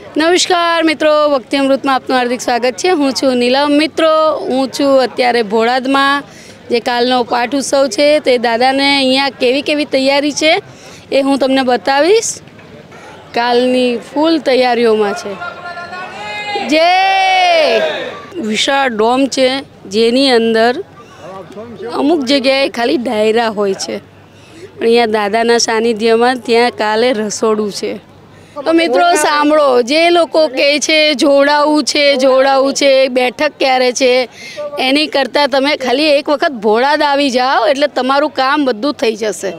नमस्कार मित्रों, भक्ति अमृत में आपનું हार्दिक स्वागत है। हूँ छूँ नीलम। मित्रों, हूँ छूँ अत्यारे भोळाद में जे कालनो पाठ उत्सव है ते दादा ने अहींया केवी केवी तैयारी है ए हूँ तमने बतावीश। कालनी फूल तैयारीओ में है। जे विशाल डोम है जेनी अंदर अमुक जगह खाली डायरा होय छे, पण अहींया दादाना सानिध्य में त्यां काले रसोड़ू है। तो मित्रों सांभळो, जे लोको कहे छे जोड़ावू छे बैठक क्यारे छे एनी करता तमे खाली एक वखत भोळाद आवी जाओ एटले तमारुं काम बधुं थई जशे।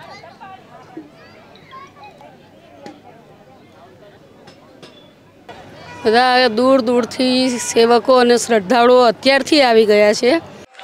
बधा दूर दूर थी सेवको अने श्रद्धाळुओ अत्यारथी आवी गया छे।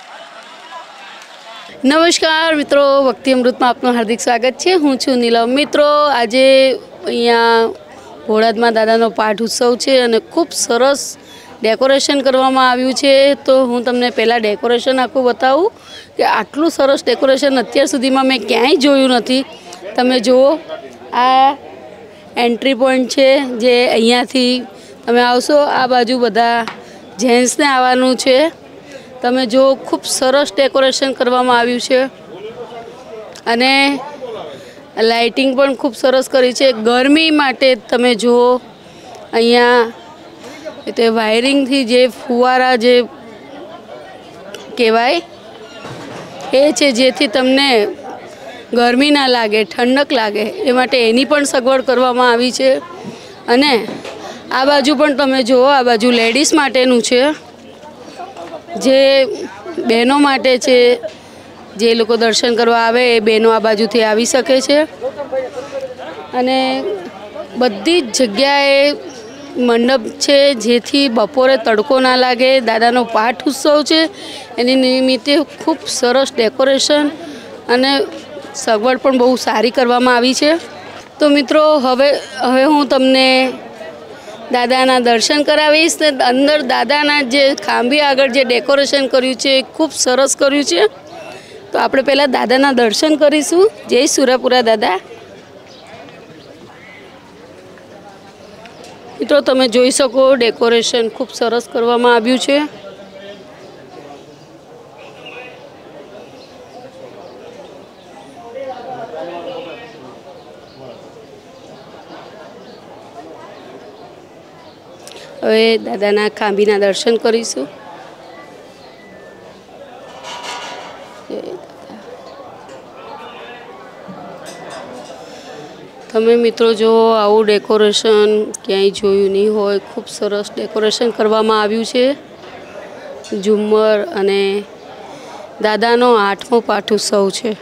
नमस्कार मित्रों, भक्ति अमृत में आपનું हार्दिक स्वागत है। हूँ छूँ नीलम। मित्रों, આજે અહીંયા ભોળાદમાં દાદાનો પાઠ ઉત્સવ છે અને ખૂબ સરસ ડેકોરેશન કરવામાં આવ્યું છે। તો હું તમને પહેલાં ડેકોરેશન આખું બતાવું કે આટલું સરસ ડેકોરેશન અત્યાર સુધીમાં મેં ક્યાંય જોયું નથી। તમે જુઓ, આ એન્ટ્રી પોઈન્ટ છે જે અહીંયાથી તમે આવશો, આ બાજુ બધા જેન્ટ્સને આવવાનું છે। તમે જો ખૂબ સરસ ડેકોરેશન કરવામાં આવ્યું છે અને लाइटिंग पण खूब सरस करी छे। गर्मी माटे तमे जुओ अहींया ते वायरिंग थी जे फुवारा जे कहेवाय ए छे जेथी तमने गर्मी ना लागे, ठंडक लागे ए माटे एनी पण सगवड करवामां आवी छे। अने आ बाजू पण तमे जुओ, आ बाजू लेडीज माटेनुं छे जे बहनों माटे छे। जे लोग दर्शन करवा आवे ए बहनों आ बाजूथी आवी सके छे। अने बधी जग्याए मंडप छे जेथी बपोरे तड़को ना लागे। दादानो पाठ उत्सव छे एनी निमित्ते खूब सरस डेकोरेशन अने सगवड पण बहु सारी करवामां आवी छे। तो मित्रों हवे हूँ तमने दादाना दर्शन करावीश। अंदर दादाना जे खांभी आगळ जे डेकोरेशन कर्युं छे खूब सरस कर्युं छे। तो आपणे पहला दादाना दर्शन करीशुं। जय सुरापुरा दादा। मित्रों तमे जोई शको डेकोरेशन खूब सरस करवामां आव्युं छे। हवे दादाना खांभीना दर्शन करीशुं। तमे मित्रों जो आवुं डेकोरेशन क्यांय जोयुं नहीं होय, खूब सरस डेकोरेशन करवामां आव्युं छे। झूमर अने दादानो 8मो पाठ उत्सव छे।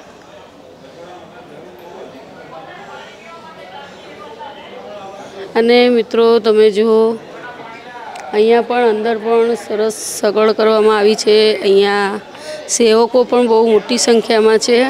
अने मित्रों तमे जो अहींया पण अंदर पण सरस सगवड करवामां आवी छे। अहींया सेवको पण बहु मोटी संख्यामां छे।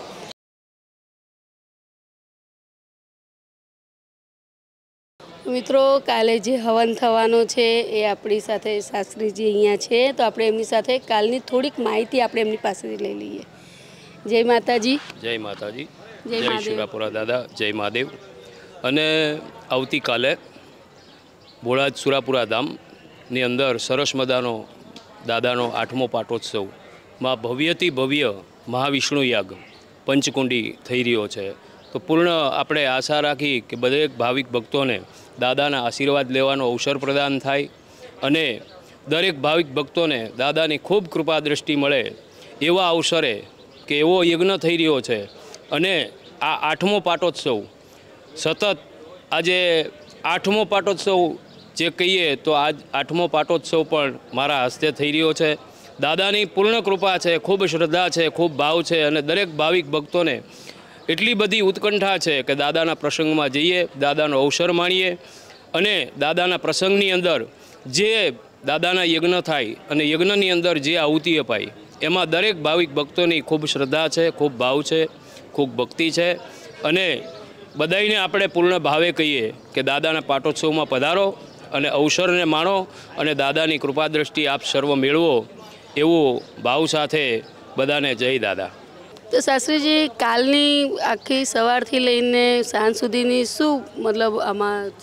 मित्रों काले जे हवन थवानो छे ए आपणी साथे शास्त्रीजी अहींया छे। तो आपणे एमनी साथे कालनी थोड़ीक माहिती आपणे एमनी पासेथी लई लईए। जय माताजी। जय माताजी। जय सुरापुरा दादा। जय महादेव। अने आवती काले भोळाद सुरापुरा धामनी अंदर सरस मजानो दादानो 8मो पाटोत्सव में भव्यती भव्य महाविष्णु याग पंचकुंडी थई रह्यो छे। तो पूर्ण आपणे आशा राखी कि दरेक भाविक भक्तों ने दादाना आशीर्वाद लेवानो अवसर प्रदान थाय अने दरेक भाविक भक्तों ने दादानी खूब कृपा दृष्टि मळे एवा अवसरे कि एवो यज्ञ थई रह्यो छे। अने आ 8मो पाटोत्सव सतत आजे 8मो पाटोत्सव जे कहीए तो आज 8मो पाटोत्सव पण मारा हस्ते थई रह्यो छे। दादानी पूर्ण कृपा छे, खूब श्रद्धा छे, खूब भाव छे अने दरेक भाविक भक्तों ने एटली बधी उत्कंठा है कि दादाना प्रसंग में जईए, दादानो अवसर माणीए अने दादाना प्रसंगनी अंदर जे दादाना यज्ञ थाय अने यज्ञनी अंदर जे आहुति अपाय एमां दरेक भाविक भक्तोनी खूब श्रद्धा है, खूब भाव है, खूब भक्ति है अने बधाईने आपणे पूर्ण भावे कहीए कि दादाना पाटोत्सव में पधारो अने अवसरने माणो अने दादानी कृपा दृष्टि आप सर्व मेळवो एवो भाव साथे बधाने जय दादा। तो शास्त्रीजी कालनी आखी सवारथी लईने सांज सुधीनी शुं मतलब आमां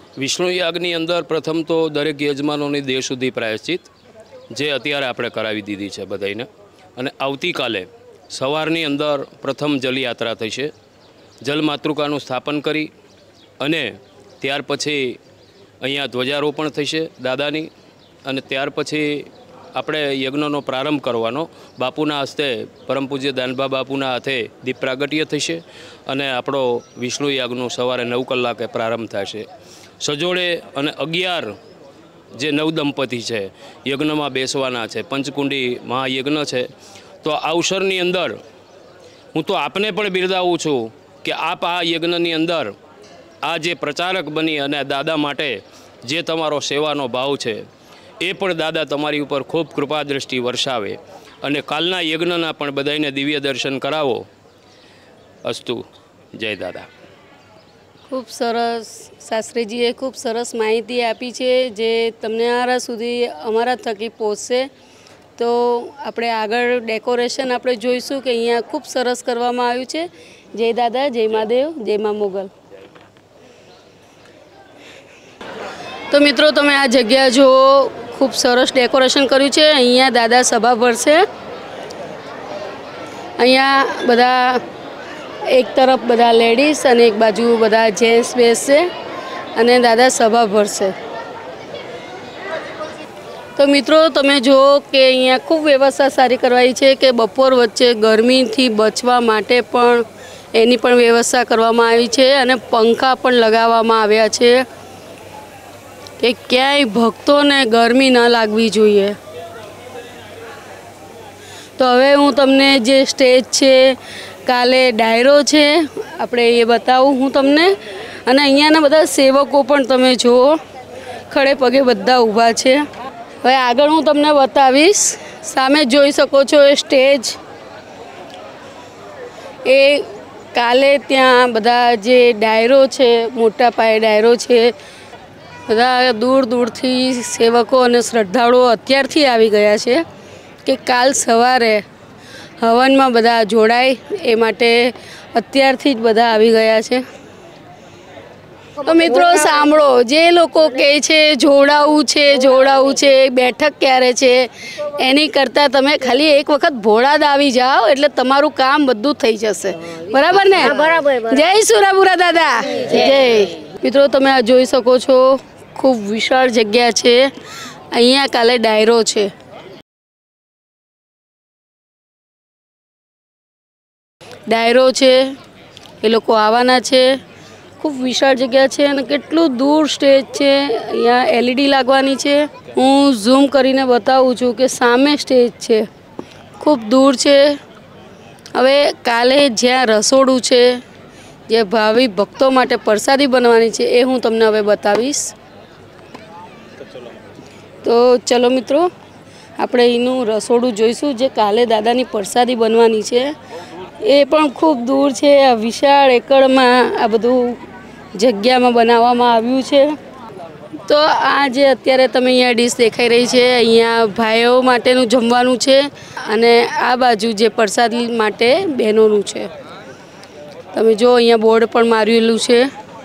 વિષ્ણુ યાગની અંદર પ્રથમ તો દરેક યજમાનોની દેહ સુધી પ્રાયશ્ચિત જે અત્યારે આપણે કરાવી દીધી છે બધાઈને, અને આવતીકાલે સવારની અંદર પ્રથમ જલયાત્રા થશે. જલમાતૃકાનું સ્થાપન કરી અને ત્યાર પછી અહીંયા ધ્વજારોપણ થશે દાદાની, અને ત્યાર પછી આપણે યજ્ઞનો પ્રારંભ કરવાનો. બાપુના હસ્તે પરમ પૂજ્ય દાનબા બાપુના હાથે દીપ પ્રાગટ્ય થશે અને આપણો વિષ્ણુ યાગનો સવારે 9 કલાકે પ્રારંભ થશે. સજોડે અને 11 જે નવદંપતિ છે યજ્ઞમાં બેસવાના છે. પંચકુંડી મહાયજ્ઞ છે. તો આ અવસરની અંદર હું તો આપને પણ બિરદાવું છું કે આપ આ યજ્ઞની અંદર આ જે પ્રચારક બની અને દાદા માટે જે તમારો સેવાનો ભાવ છે એ પણ દાદા તમારી ઉપર ખૂબ કૃપા દ્રષ્ટિ વર્ષાવે અને કાલના યજ્ઞના પણ બધાને દિવ્ય દર્શન કરાવો. અસ્તુ. જય દાદા. ખૂબ સરસ શાસ્ત્રીજીએ ખૂબ સરસ માહિતી આપી છે જે તમને સુધી અમારા થકી પહોંચશે. તો આપણે આગળ ડેકોરેશન આપણે જોઈશું કે અહીંયા ખૂબ સરસ કરવામાં આવ્યું છે. જય દાદા, જય મહાદેવ, જય મા મોગલ. તો મિત્રો તમે આ જગ્યા જુઓ, ખૂબ સરસ ડેકોરેશન કર્યું છે. અહીંયા દાદા સભા ભરશે. અહીંયા બધા એક તરફ બધા લેડીઝ અને એક બાજુ બધા જેન્ટ્સ બેસશે અને દાદા સભા ભરશે. તો મિત્રો તમે જુઓ કે અહીંયા ખૂબ વ્યવસ્થા સારી કરવાઈ છે કે બપોર વચ્ચે ગરમીથી બચવા માટે પણ એની પણ વ્યવસ્થા કરવામાં આવી છે અને પંખા પણ લગાવવામાં આવ્યા છે કે ક્યાંય ભક્તોને ગરમી ન લાગવી જોઈએ. તો હવે હું તમને જે સ્ટેજ છે, કાલે ડાયરો છે, આપણે એ બતાવું હું તમને. અને અહીંયાના બધા સેવકો પણ તમે જુઓ ખડે પગે બધા ઊભા છે. હવે આગળ હું તમને બતાવીશ. સામે જોઈ શકો છો એ સ્ટેજ, એ કાલે ત્યાં બધા જે ડાયરો છે, મોટા પાયે ડાયરો છે, બધા દૂર દૂરથી સેવકો અને શ્રદ્ધાળુઓ અત્યારથી આવી ગયા છે કે કાલ સવારે હવનમાં બધા જોડાય એ માટે અત્યારથી જ બધા આવી ગયા છે. તો મિત્રો સાંભળો, જે લોકો કહે છે જોડાવું છે, બેઠક ક્યારે છે, એની કરતાં તમે ખાલી એક વખત ભોળાદ આવી જાઓ એટલે તમારું કામ બધું થઈ જશે. બરાબર ને? બરાબર. જય સુરાપુરા દાદા, જય. મિત્રો તમે આ જોઈ શકો છો, ખૂબ વિશાળ જગ્યા છે. અહીંયા કાલે ડાયરો છે. એ લોકો આવવાના છે. ખૂબ વિશાળ જગ્યા છે અને કેટલું દૂર સ્ટેજ છે. અહીંયા LED લાગવાની છે. હું ઝૂમ કરીને બતાવું છું કે સામે સ્ટેજ છે, ખૂબ દૂર છે. હવે કાલે જ્યાં રસોડું છે, જે ભાવિ ભક્તો માટે પ્રસાદી બનવાની છે, એ હું તમને હવે બતાવીશ. તો ચલો મિત્રો, આપણે એનું રસોડું જોઈશું જે કાલે દાદાની પ્રસાદી બનવાની છે. એ પણ ખૂબ દૂર છે. આ વિશાળ એકડમાં આ બધું જગ્યામાં બનાવવામાં આવ્યું છે. તો આ જે અત્યારે તમે અહીંયા ડીશ દેખાઈ રહી છે, અહીંયા ભાઈઓ માટેનું જમવાનું છે અને આ બાજુ જે પ્રસાદી માટે બહેનોનું છે. તમે જો અહીંયા બોર્ડ પણ મારેલું છે.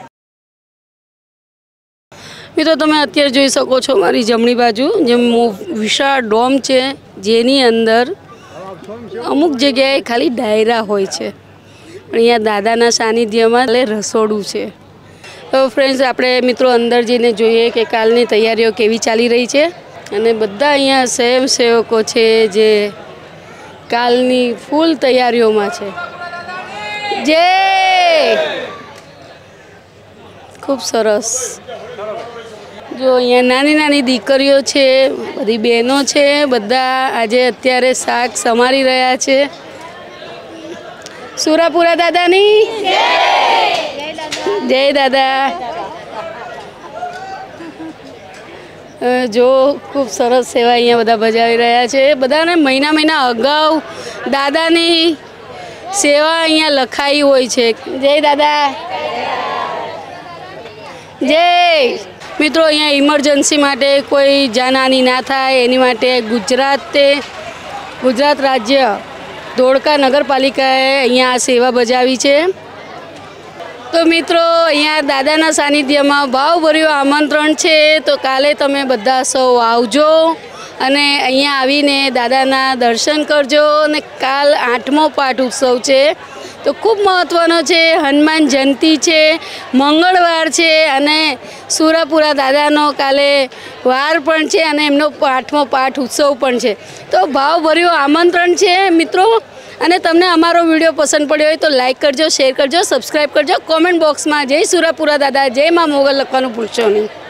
મિત્રો તમે અત્યારે જોઈ શકો છો મારી જમણી બાજુ જે વિશાળ ડોમ છે, જેની અંદર અમુક જગ્યાએ ખાલી ડાયરા હોય છે, પણ અહીંયા દાદાના સાનિધ્યમાં રસોડું છે. તો ફ્રેન્ડ્સ, આપણે મિત્રો અંદર જઈને જોઈએ કે કાલની તૈયારીઓ કેવી ચાલી રહી છે. અને બધા અહીંયા સ્વયંસેવકો છે જે કાલની ફૂલ તૈયારીઓમાં છે. જય. ખૂબ સરસ. જો અહીંયા નાની નાની દીકરીઓ છે, બધી બહેનો છે, બધા આજે અત્યારે શાક સમારી રહ્યા છે. સુરાપુરા દાદાની જય દાદા. જો ખૂબ સરસ સેવા અહીંયા બધા બજાવી રહ્યા છે. બધાને મહિના અગાઉ દાદાની સેવા અહીંયા લખાઈ હોય છે. જય દાદા, જય. મિત્રો અહીંયા ઇમરજન્સી માટે કોઈ જાનહાનિ ના થાય એની માટે ગુજરાત રાજ્ય ધોળકા નગરપાલિકાએ અહીંયા આ સેવા બજાવી છે. તો મિત્રો અહીંયા દાદાના સાનિધ્યમાં ભાવભર્યું આમંત્રણ છે, તો કાલે તમે બધા સૌ આવજો અને અહીંયા આવીને દાદાના દર્શન કરજો. અને કાલ 8મો પાઠ ઉત્સવ છે, તો ખૂબ મહત્ત્વનો છે. હનુમાન જયંતિ છે, મંગળવાર છે અને સુરાપુરા દાદાનો કાલે વાર પણ છે અને એમનો 8મો પાઠ ઉત્સવ પણ છે. તો ભાવભર્યું આમંત્રણ છે મિત્રો. અને તમને અમારો વિડીયો પસંદ પડ્યો હોય તો લાઈક કરજો, શેર કરજો, સબસ્ક્રાઈબ કરજો. કોમેન્ટ બોક્સમાં જય સુરાપુરા દાદા, જય મા મોગલ લખવાનું ભૂલશો નહીં.